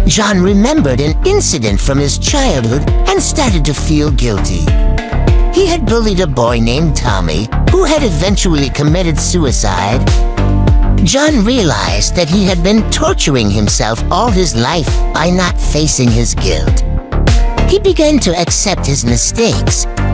John remembered an incident from his childhood and started to feel guilty. He had bullied a boy named Tommy, who had eventually committed suicide. John realized that he had been torturing himself all his life by not facing his guilt. He began to accept his mistakes